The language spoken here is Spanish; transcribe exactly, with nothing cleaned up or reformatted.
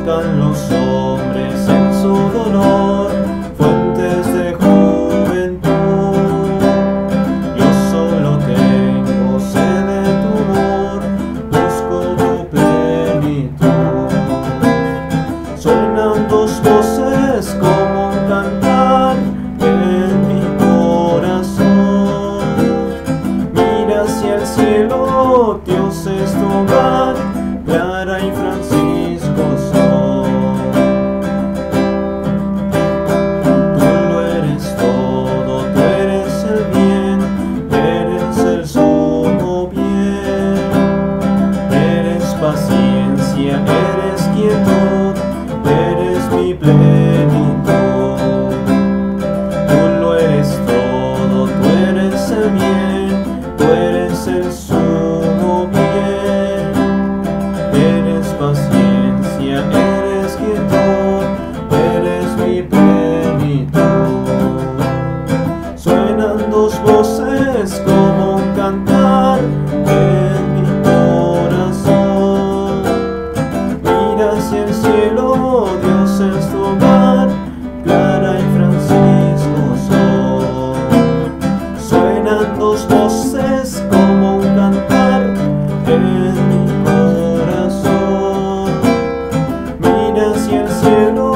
buscan los hombres en su dolor fuentes de juventud. Yo solo tengo sed de tu amor, busco tu plenitud. Suenan tus voces como un cantar en mi corazón. Mira hacia el cielo, Dios es tu hogar, Clara y Francisco son. Tú lo eres todo, tú eres el bien, eres el sumo bien. Eres paciencia, eres quietud, eres mi plenitud. Tú lo eres todo, tú eres el bien, tú eres el sumo bien. Eres paciencia, eres quietud, eres mi plenitud. Suenan dos voces como un cantar en mi corazón. Mira hacia el cielo, Dios es tu hogar, Clara y Francisco son. Suenan dos voces como un cantar en mi corazón. Mira hacia el cielo,